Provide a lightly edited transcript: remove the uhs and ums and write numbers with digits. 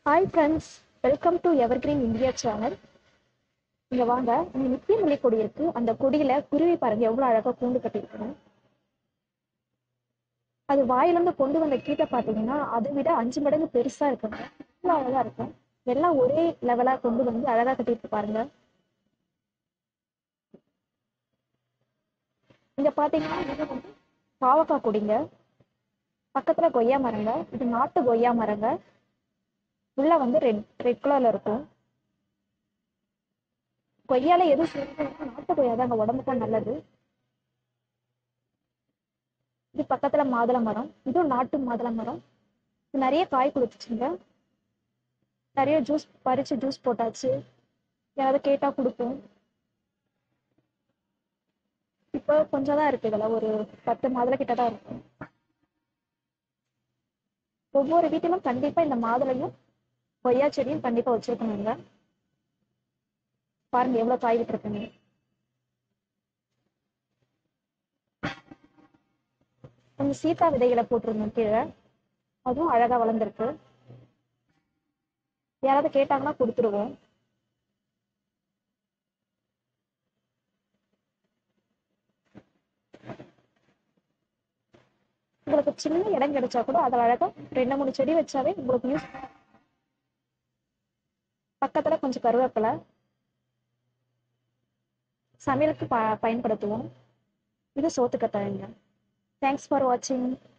Hi friends, welcome to evergreen India channel. இங்கே வாங்க, இங்கே நித்திய மல்லி கொடி இருக்கு. அந்த கொடியில குருவி பாருங்க எவ்வளோ அழகாக கூண்டு கட்டியிருக்கணும். அது வாயிலிருந்து கொண்டு வந்த கீட்டை பார்த்தீங்கன்னா அதை விட 5 மடங்கு பெருசா இருக்குங்க. இவ்வளோ அழகா இருக்கும். எல்லாம் ஒரே லெவலா கொண்டு வந்து அழகா கட்டிட்டு பாருங்க. இங்க பார்த்தீங்கன்னா இது வந்து பாவக்காய் கொடிங்க. பக்கத்துல கொய்யா மரங்க. இது நாட்டு கொய்யா மரங்க. உள்ள வந்து ரெட் ரெட் கலர்ல இருக்கும். கொய்யால எது செய்யணும், நாட்டு கொய்யா தாங்க உடம்புக்கும் நல்லது. இது பக்கத்துல மாதுளை மரம். இதுவும் நாட்டு மாதுளை மரம். இது நிறைய காய் கொடுத்துச்சுங்க. நிறைய ஜூஸ் பறிச்சு ஜூஸ் போட்டாச்சு. யாராவது கேட்டா கொடுப்போம். இப்போ கொஞ்சம் தான் இருக்கு. இதெல்லாம் ஒரு 10 மாதுளை கிட்ட தான் இருக்கும். ஒவ்வொரு வீட்டிலும் கண்டிப்பா இந்த மாதுளையும் கொய்யா செடியும் கண்டிப்பா வச்சிருக்கணுங்க. பாருங்க எவ்வளவு காய் விட்டுருக்குங்க. கொஞ்சம் சீத்தா விதைகளை போட்டிருந்தோம் கீழே. அதுவும் அழகா வளர்ந்துருக்கு. யாராவது கேட்டாங்கன்னா கொடுத்துருவோம். உங்களுக்கு சின்ன இடம் கிடைச்சா கூட அதில் அழகா 2-3 செடி வச்சாவே உங்களுக்கு யூஸ். பக்கத்துல கொஞ்சம் கருவேப்பிலை சமையலுக்கு பயன்படுத்துவோம். இது சோத்துக்கத்தாழைங்க. தேங்க்ஸ் ஃபார் வாட்சிங்.